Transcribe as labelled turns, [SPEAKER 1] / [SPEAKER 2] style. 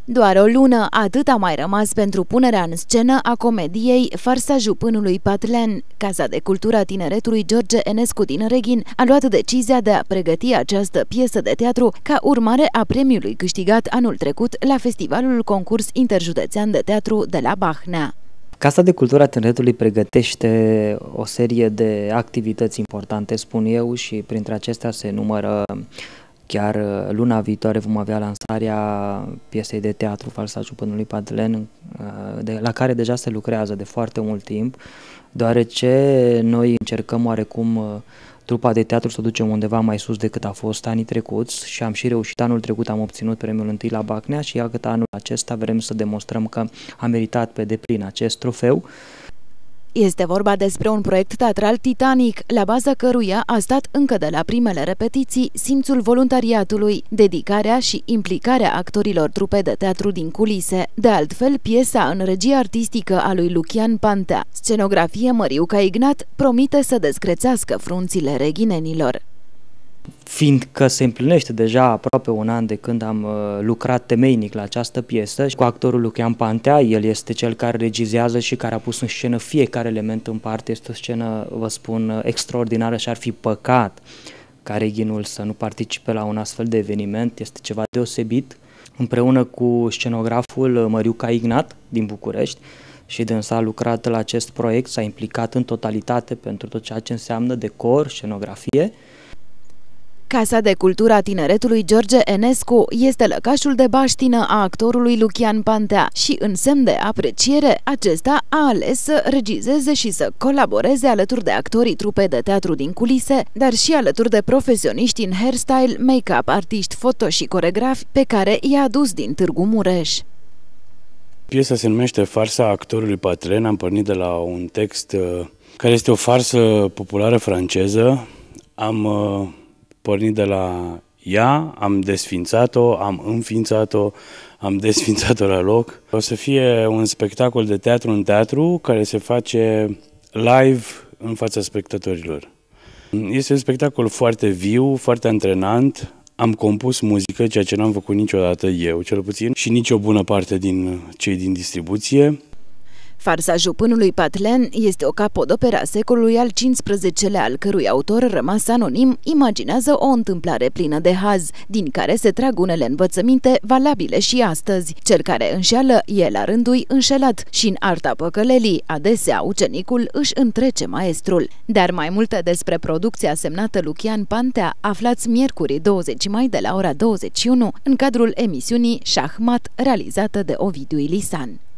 [SPEAKER 1] Doar o lună, atât a mai rămas pentru punerea în scenă a comediei Farsa jupânului Patlen. Casa de Cultură a Tineretului George Enescu din Reghin a luat decizia de a pregăti această piesă de teatru ca urmare a premiului câștigat anul trecut la Festivalul Concurs Interjudețean de Teatru de la Bahnea.
[SPEAKER 2] Casa de Cultură a Tineretului pregătește o serie de activități importante, spun eu, și printre acestea se numără chiar luna viitoare vom avea lansarea piesei de teatru Farsa jupânului Patlen, la care deja se lucrează de foarte mult timp, deoarece noi încercăm oarecum trupa de teatru să o ducem undeva mai sus decât a fost anii trecuți și am și reușit. Anul trecut am obținut premiul întâi la Bahnea și iată anul acesta vrem să demonstrăm că am meritat pe deplin acest trofeu.
[SPEAKER 1] Este vorba despre un proiect teatral titanic, la baza căruia a stat încă de la primele repetiții simțul voluntariatului, dedicarea și implicarea actorilor trupe de teatru din culise. De altfel, piesa în regie artistică a lui Lucian Pantea, scenografie Măriuca Ignat, promite să descrețească frunțile reghinenilor.
[SPEAKER 2] Fiindcă se împlinește deja aproape un an de când am lucrat temeinic la această piesă și cu actorul Lucian Pantea, el este cel care regizează și care a pus în scenă fiecare element în parte. Este o scenă, vă spun, extraordinară și ar fi păcat ca Reghinul să nu participe la un astfel de eveniment. Este ceva deosebit. Împreună cu scenograful Măriuca Ignat din București, și dânsa a lucrat la acest proiect, s-a implicat în totalitate pentru tot ceea ce înseamnă decor, scenografie.
[SPEAKER 1] Casa de Cultură a Tineretului George Enescu este lăcașul de baștină a actorului Lucian Pantea și, în semn de apreciere, acesta a ales să regizeze și să colaboreze alături de actorii trupei de teatru din culise, dar și alături de profesioniști în hairstyle, make-up, artiști, foto și coregrafi pe care i-a adus din Târgu Mureș.
[SPEAKER 3] Piesa se numește Farsa actorului Patlen. Am pornit de la un text care este o farsă populară franceză. Am pornit de la ea, am desfințat-o, am înființat-o, am desfințat-o la loc. O să fie un spectacol de teatru în teatru care se face live în fața spectatorilor. Este un spectacol foarte viu, foarte antrenant. Am compus muzică, ceea ce n-am făcut niciodată eu, cel puțin, și nici o bună parte din cei din distribuție.
[SPEAKER 1] Farsa jupânului Patlen este o capodoperă a secolului al XV-lea, al cărui autor, rămas anonim, imaginează o întâmplare plină de haz, din care se trag unele învățăminte valabile și astăzi. Cel care înșeală e la rândul înșelat și în arta păcălelii, adesea ucenicul își întrece maestrul. Dar mai multe despre producția semnată Lucian Pantea aflați miercuri 20 mai de la ora 21 în cadrul emisiunii Șahmat, realizată de Ovidiu Ilisan.